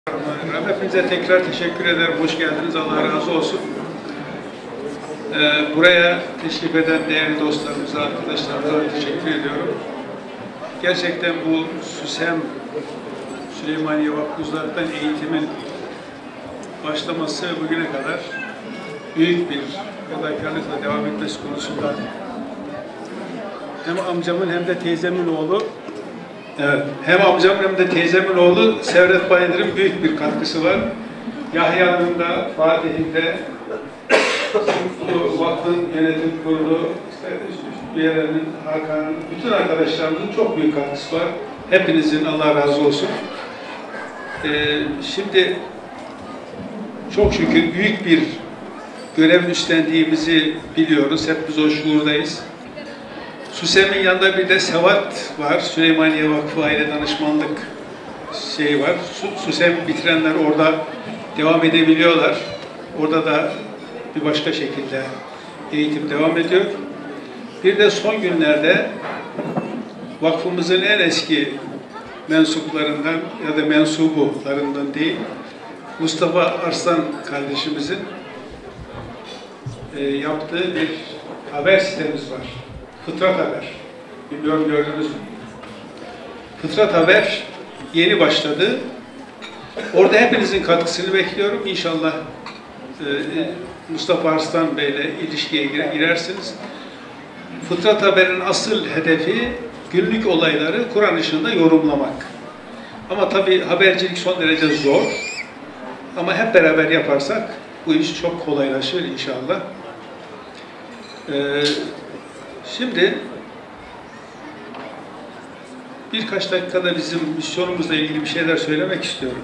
Hepinize tekrar teşekkür ederim. Hoş geldiniz. Allah razı olsun. Buraya teşrif eden değerli dostlarımıza, arkadaşlarımıza teşekkür ediyorum. Gerçekten bu SÜSEM, Süleymaniye Vakfı Uzaktan Eğitim'in başlaması bugüne kadar büyük bir fedakarlıkla devam etmesi konusunda hem amcamın hem de teyzemin oğlu, evet, hem amcamın hem de teyzemin oğlu Sevret Bayındır'ın büyük bir katkısı var. Yahya'nın da, Fatih'in de, vakfın yönetim kurulu, üyelerinin, Hakan'ın, bütün arkadaşlarımızın çok büyük katkısı var. Hepinizin Allah razı olsun. Şimdi çok şükür büyük bir görev üstlendiğimizi biliyoruz. Hep biz o şuurdayız. SÜSEM'in yanında bir de SEVAT var. Süleymaniye Vakfı Aile Danışmanlık var. SÜSEM bitirenler orada devam edebiliyorlar. Orada da bir başka şekilde eğitim devam ediyor. Bir de son günlerde vakfımızın en eski mensuplarından ya da mensubularından değil, Mustafa Arslan kardeşimizin yaptığı bir haber sitemiz var. Fıtrat Haber. Bilmiyorum, gördünüz mü? Fıtrat Haber yeni başladı. Orada hepinizin katkısını bekliyorum. İnşallah Mustafa Arslan Bey'le ilişkiye girersiniz. Fıtrat Haber'in asıl hedefi günlük olayları Kur'an ışığında yorumlamak. Ama tabii habercilik son derece zor. Ama hep beraber yaparsak bu iş çok kolaylaşır inşallah. Şimdi birkaç dakikada bizim misyonumuzla ilgili bir şeyler söylemek istiyorum.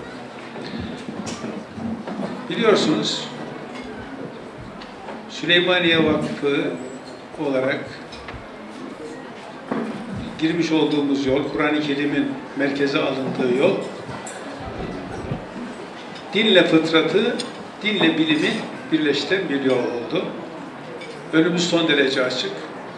Biliyorsunuz, Süleymaniye Vakfı olarak girmiş olduğumuz yol, Kur'an-ı Kerim'in merkeze alındığı yol, dinle fıtratı, dinle bilimi birleştiren bir yol oldu. Önümüz son derece açık.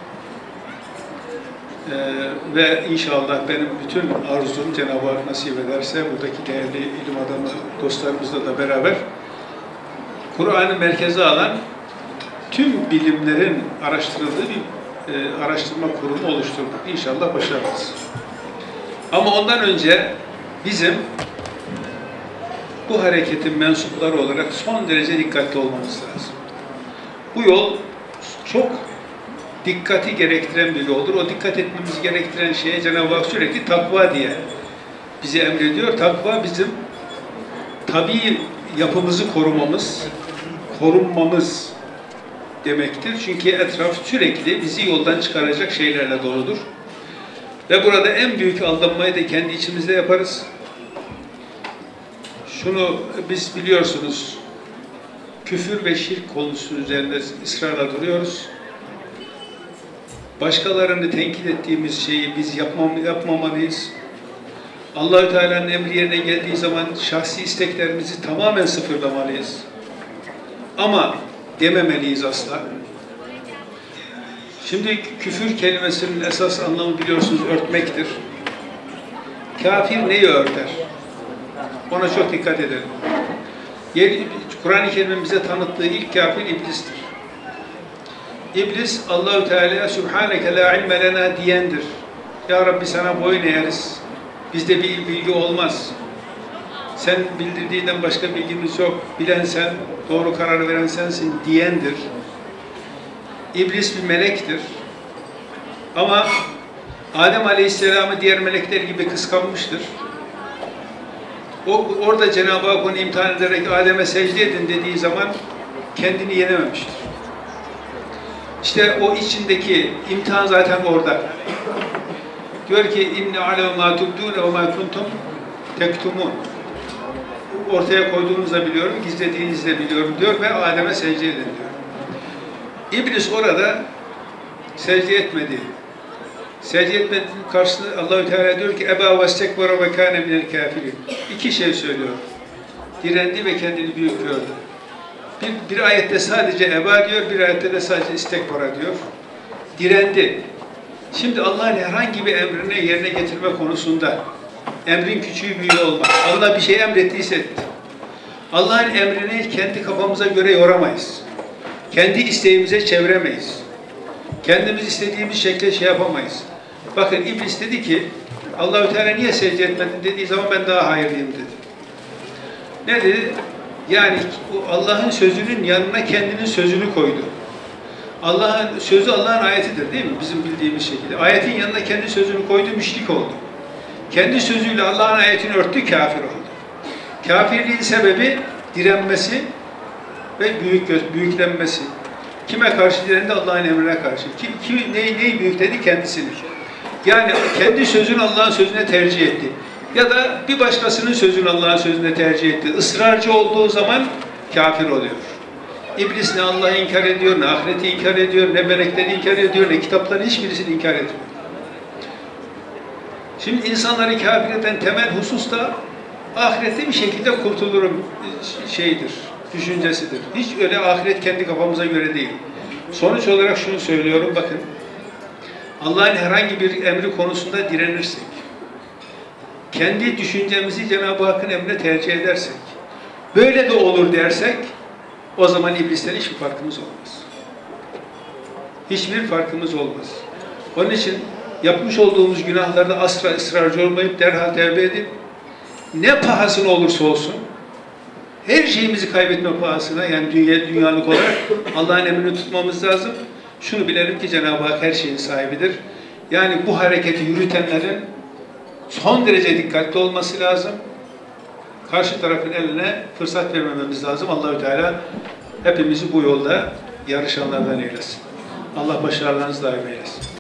Ve inşallah benim bütün arzum Cenab-ı Hak nasip ederse buradaki değerli ilim adamı dostlarımızla da beraber Kur'an'ı merkeze alan tüm bilimlerin araştırıldığı bir araştırma kurumu oluşturduk. İnşallah başarırız. Ama ondan önce bizim bu hareketin mensupları olarak son derece dikkatli olmamız lazım. Bu yol çok dikkati gerektiren bir yoldur. O dikkat etmemizi gerektiren şeye Cenab-ı Hak sürekli takva diye bizi emrediyor. Takva bizim tabii yapımızı korunmamız demektir. Çünkü etraf sürekli bizi yoldan çıkaracak şeylerle doludur. Ve burada en büyük aldanmayı da kendi içimizde yaparız. Şunu biz biliyorsunuz, küfür ve şirk konusu üzerinde ısrarla duruyoruz. Başkalarını tenkit ettiğimiz şeyi biz yapmamalıyız. Allah-u Teala'nın emri yerine geldiği zaman şahsi isteklerimizi tamamen sıfırlamalıyız. Ama dememeliyiz asla. Şimdi küfür kelimesinin esas anlamı biliyorsunuz örtmektir. Kafir neyi örter? Ona çok dikkat edelim. Kur'an-ı Kerim'in bize tanıttığı ilk kafir iblistir. İblis Allah-u Teala'ya Sübhaneke la ilme lena diyendir. Ya Rabbi sana boyun eğeriz. Bizde bir bilgi olmaz. Sen bildirdiğinden başka bilgimiz yok. Bilen sen, doğru karar veren sensin diyendir. İblis bir melektir. Ama Adem Aleyhisselam'ı diğer melekler gibi kıskanmıştır. Orada Cenab-ı Hak onu imtihan ederek Adem'e secde edin dediği zaman kendini yenememiştir. İşte o içindeki imtihan zaten orada. Diyor ki İnne alem ma tubdun ve ma kuntum tektumun. Ortaya koyduğunuzu da biliyorum, gizlediğinizi de biliyorum diyor ve Adem'e secde edin diyor. İblis orada secde etmedi. Secde etmediğinin karşısında Allah-u Teala diyor ki Eba vestekbara ve kâne minel kâfirin. İki şey söylüyor. Direndi ve kendini büyük gördü. Bir ayette sadece eba diyor, bir ayette de sadece istekbara diyor. Direndi. Şimdi Allah'ın herhangi bir emrini yerine getirme konusunda Emrin küçüğü büyüğü olmaz. Allah bir şey emrettiyse etti. Allah'ın emrini kendi kafamıza göre yoramayız. Kendi isteğimize çeviremeyiz. Kendimiz istediğimiz şekilde şey yapamayız. Bakın İblis dedi ki, Allah-u Teala niye secde etmedin dediği zaman ben daha hayırlıyım dedi. Ne dedi? Yani Allah'ın sözünün yanına kendinin sözünü koydu. Allah'ın sözü Allah'ın ayetidir değil mi? Bizim bildiğimiz şekilde. Ayetin yanına kendi sözünü koydu, müşrik oldu. Kendi sözüyle Allah'ın ayetini örttü, kafir oldu. Kafirliğin sebebi direnmesi ve büyüklenmesi. Kime karşı direndi? Allah'ın emrine karşı. Neyi büyük dedi? Kendisini. Yani kendi sözünü Allah'ın sözüne tercih etti. Ya da bir başkasının sözünü Allah'ın sözüne tercih etti. Israrcı olduğu zaman kafir oluyor. İblis ne Allah'ı inkar ediyor, ne ahireti inkar ediyor, ne melekleri inkar ediyor, ne kitapların hiçbirisini inkar etmiyor. Şimdi insanları kafir eden temel husus da ahirette bir şekilde kurtulurum düşüncesidir. Hiç öyle ahiret kendi kafamıza göre değil. Sonuç olarak şunu söylüyorum, bakın. Allah'ın herhangi bir emri konusunda direnirsek, kendi düşüncemizi Cenab-ı Hakk'ın emrine tercih edersek, böyle de olur dersek, o zaman iblisten hiçbir farkımız olmaz. Hiçbir farkımız olmaz. Onun için yapmış olduğumuz günahlarda asla ısrarcı olmayıp derhal tevbe edip, ne pahasına olursa olsun, her şeyimizi kaybetme pahasına, yani dünyalık olarak Allah'ın emrini tutmamız lazım. Şunu bilelim ki Cenab-ı Hak her şeyin sahibidir. Yani bu hareketi yürütenlerin son derece dikkatli olması lazım. Karşı tarafın eline fırsat vermememiz lazım. Allah-u Teala hepimizi bu yolda yarışanlardan eylesin. Allah başarılarınızı daim eylesin.